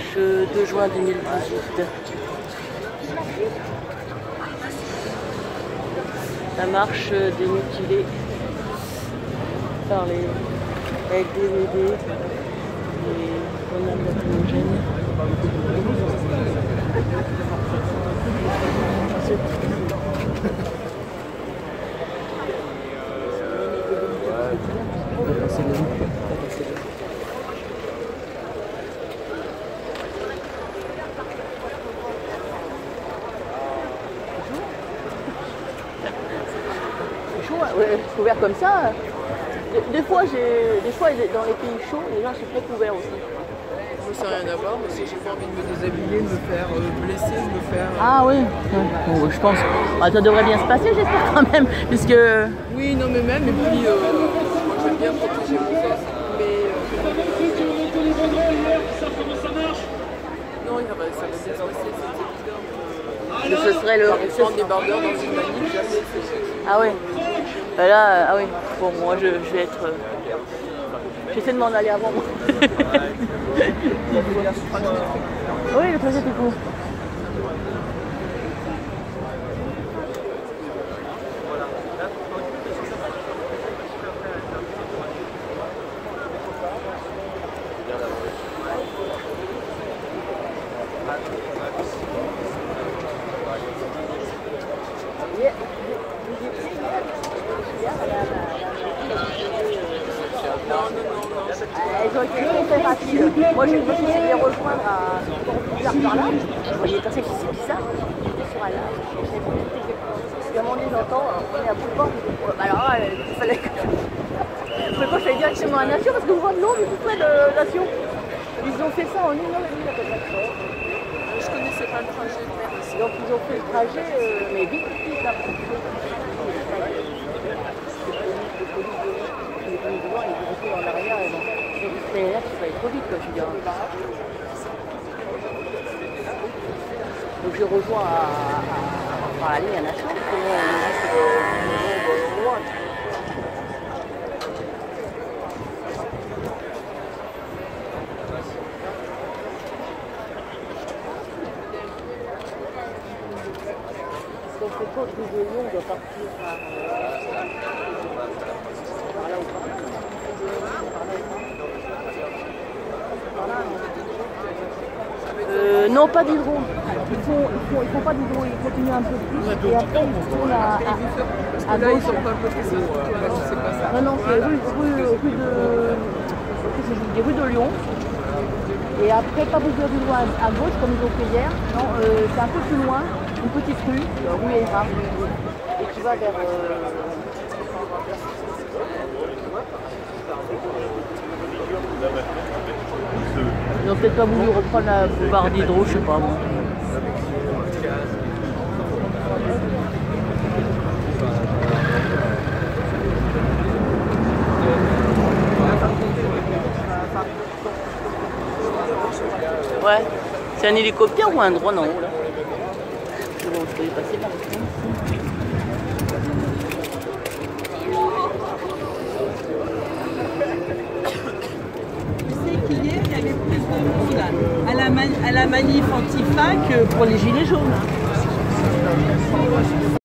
dimanche 2 juin 2018. La marche des mutilés par avec des DVD et grenades lacrymogènes. Ouais, couvert comme ça. Des fois, dans les pays chauds, les gens sont très couverts aussi. Moi, ça n'a rien à voir, mais si j'ai pas envie de me déshabiller, de me faire blesser, de me faire... Ah oui, bon, je pense. Ah, ça devrait bien se passer, j'espère quand même, puisque... Oui, non, mais même, et puis, moi, j'aime bien protéger mon fesse, mais... Non, ça va bien se passer, c'est évident. Ce serait le... Prendre des bardeurs dans une manif, jamais. Ah oui. Là, ah oui. Bon, moi, je vais être... J'essaie de m'en aller avant moi. Oui, le trajet est court. Elles ont été très rapides. Moi, je me suis essayé de les rejoindre à par là. Je voyais des personnes qui s'étaient ça. J'étais sur un large. Puis à un moment donné, j'entends, on est à bout de porte. Alors là, il fallait que je fasse directement à Nation parce que vous voyez de l'eau, mais tout près de Nation. Ils ont fait ça en 1 heure et demie, la catastrophe. Je connaissais pas le trajet de mer ici. Donc, ils ont fait le trajet, mais vite, là. En arrière, et là, tu vas aller trop vite, quoi, je veux dire. Donc je rejoins par la ligne à Nation, parce que moi, on est juste loin. Donc le coach de Lyon doit partir par là ou par là. Non, pas d'hydro. Ils font pas d'hydro, ils continuent un peu plus et après ils tournent à gauche. Ils sont pas bloqués, c'est pas ça. Non, c'est rue de Lyon. Et après, pas besoin de droit à gauche comme ils ont fait hier. Non, c'est un peu plus loin, une petite rue, rue Eira. Et tu vas vers... Ils n'ont peut-être pas voulu reprendre la boulevard d'Hydro, je sais pas moi. Ouais, c'est un hélicoptère ou un drone en haut là? Bon, je peux y passer par ici. Hier, il y avait plus de monde à la manif Antifa que pour les Gilets jaunes.